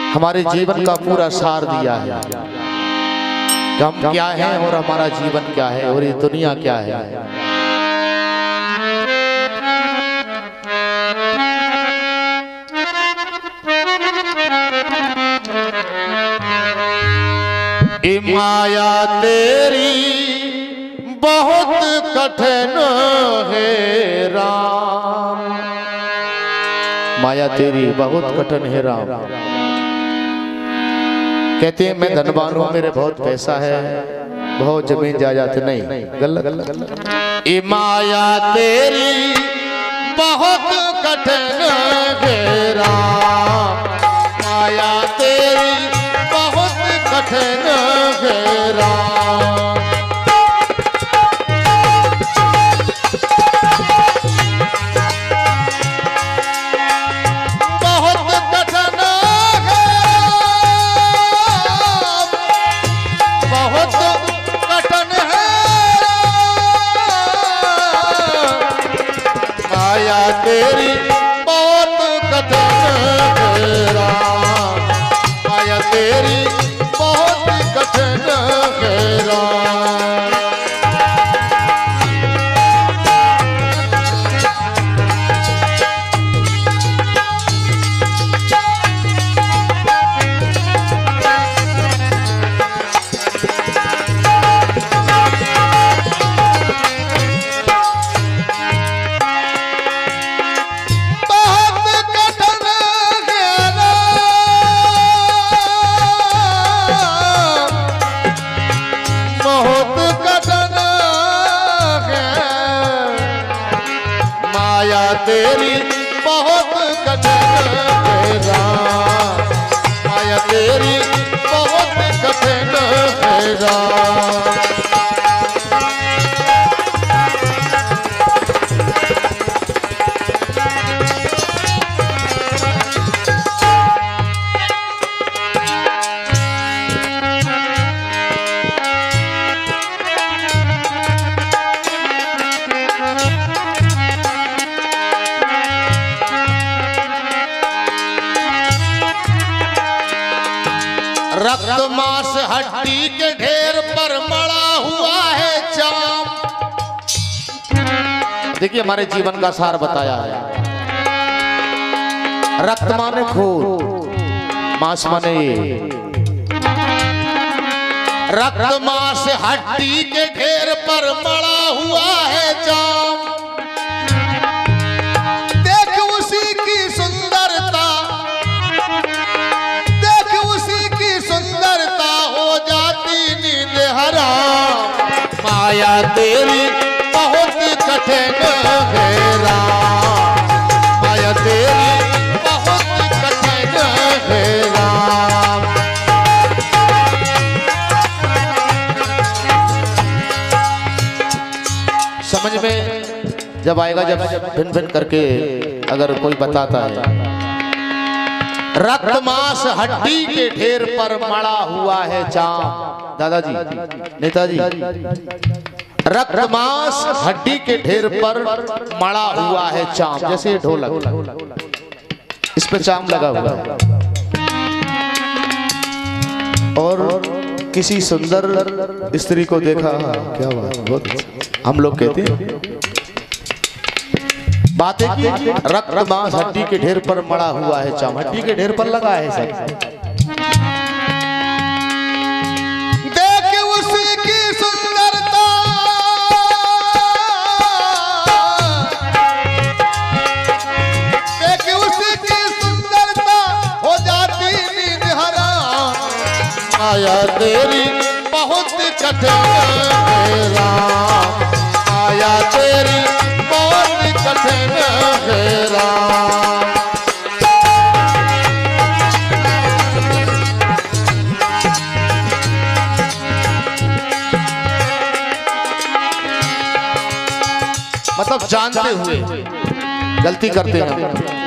हमारे जीवन का पूरा सार दिया है कि हम क्या हैं और हमारा जीवन क्या है और ये दुनिया क्या है। माया तेरी बहुत कठिन है राम, माया तेरी बहुत कठिन है राम। कहते हैं मैं धनवान हूं, मेरे बहुत पैसा है, बहुत जमीन जायदाद नहीं, गलत। ये माया तेरी बहुत कठिन है राम, माया तेरी बहुत कठिन है राम। तेरी बहुत कठिन है राम, माया तेरी बहुत कठिन है राम। माया तेरी बहुत कठिन है राम, माया तेरी बहुत कठिन है राम। रक्त मांस हड्डी के ढेर पर मड़ा हुआ है चाम। देखिए हमारे जीवन का सार बताया है। रक्त माने खून, मांस माने ये। रक्त मांस हड्डी के ढेर पर मड़ा हुआ है चाम। देख उसी की सुंदरता, सुंदरता हो जाती नींद हराम। माया तेरी बहुत कठिन है राम, माया तेरी बहुत कठिन है राम। समझ में जब आएगा, जब भिन भिन करके अगर कोई बताता है। रक्त मांस हड्डी के ढेर पर मड़ा हुआ है चाम। दादाजी, नेताजी, रक्त मांस हड्डी के ढेर पर मड़ा हुआ है चाम। जैसे ये ढोलक, इस पे चाम लगा हुआ है। और किसी सुंदर स्त्री को देखा, क्या बात, हम लोग कहते हैं बातें की। रक्त मांस हड्डी के ढेर पर मड़ा हुआ है चाम, हड्डी के ढेर पर लगा है सब। देख उसी की सुंदरता, देख उसी की सुंदरता हो जाती नींद हराम। माया तेरी बहुत कठिन है राम, माया तेरी बहुत कठिन है राम। मतलब जानते हुए गलती करते हैं।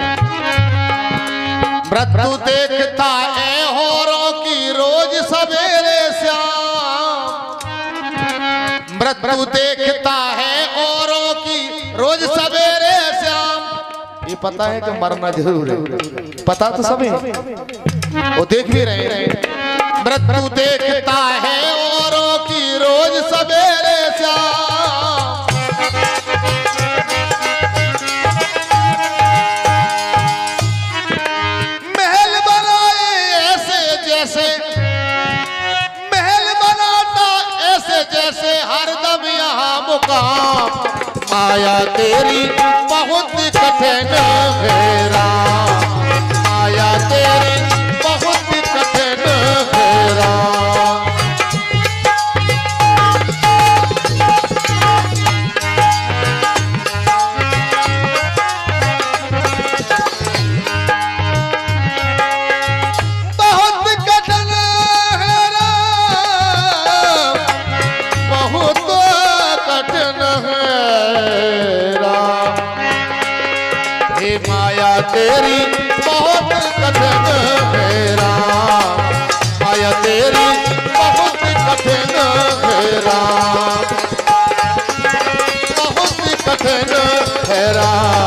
मृत्यु देखता है होरों की रोज सवेरे श्याम, मृत्यु देखता है औरों की रोज सवेरे श्याम। ये पता है कि मरना जरूर है, पता तो सभी। वो देख भी रहे हैं। मृत्यु देखता है औरों की रोज सवेरे शाम, महल बनाए ऐसे जैसे, महल बनाता ऐसे जैसे हरदम यहाँ मुकाम। माया तेरी बहुत कठिन है राम, माया तेरी बहुत कठिन है राम। बहुत कठिन है राम, बहुत कठिन है राम। हे माया तेरी बहुत कठिन है राम, माया तेरी बहुत कठिन है राम, बहुत कठिन है राम।